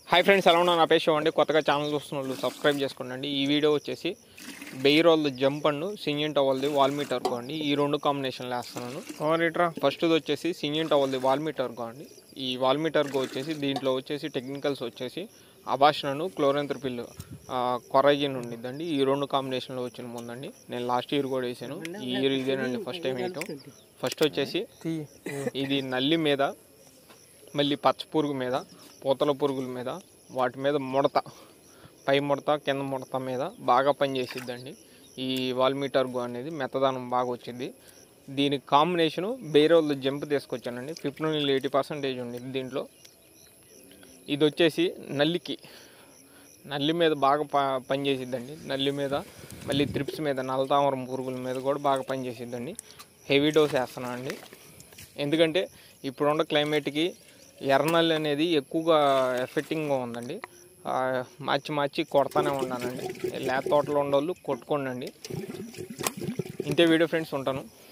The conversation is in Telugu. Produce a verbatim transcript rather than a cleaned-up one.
హాయ్ ఫ్రెండ్స్, ఎలా ఉన్నా నా పేరు శివ అండి. కొత్తగా ఛానల్ చూస్తున్న వాళ్ళు సబ్స్క్రైబ్ చేసుకోండి. ఈ వీడియో వచ్చేసి బెయిరోల్ జంప్ అండ్ సింగిన్ టవల్ది వాల్మీ టర్గో అండి. ఈ రెండు కాంబినేషన్లో వేస్తున్నాను. రీట్రా ఫస్ట్ది వచ్చేసి సింగిన్ టవల్ది వాల్మీ టర్గో అండి. ఈ వాల్మీ టర్గో వచ్చేసి దీంట్లో వచ్చేసి టెక్నికల్స్ వచ్చేసి అబాషనను క్లోరెంత్రపిల్ కొరైజిన్ ఉండిద్దండి. ఈ రెండు కాంబినేషన్లో వచ్చిన ముందండి. నేను లాస్ట్ ఇయర్ కూడా వేసాను. ఈ ఇయర్ ఇదేనండి ఫస్ట్ టైం వేయటం. ఫస్ట్ వచ్చేసి ఇది నల్లి మీద, మళ్ళీ పచ్చ పురుగు మీద, పూతల పురుగుల మీద, వాటి మీద ముడత, పై ముడత కింద ముడత మీద బాగా పనిచేసిద్దండి. ఈ వాల్మీ టర్గో అనేది మెత్తదనం బాగా వచ్చింది. దీనికి కాంబినేషను బెయిరోల్ జంప్ తీసుకొచ్చానండి. ఫిఫ్టీన్ నుంచి ఎయిటీ పర్సెంటేజ్ ఉంది దీంట్లో. ఇది వచ్చేసి నల్లికి నల్లి మీద బాగా ప పనిచేసిద్దండి. నల్లి మీద, మళ్ళీ త్రిప్స్ మీద, నల్లతామరం పురుగుల మీద కూడా బాగా పనిచేసిద్దండి. హెవీ డోస్ వేస్తున్నాను అండి. ఎందుకంటే ఇప్పుడున్న క్లైమేట్కి ఎర్రనల్లి అనేది ఎక్కువగా ఎఫెక్టింగ్గా ఉందండి. మార్చి మార్చి కొడతానే ఉన్నానండి. లేత తోటలో ఉండేవాళ్ళు కొట్టుకోండి. ఇంతే వీడియో ఫ్రెండ్స్, ఉంటాను.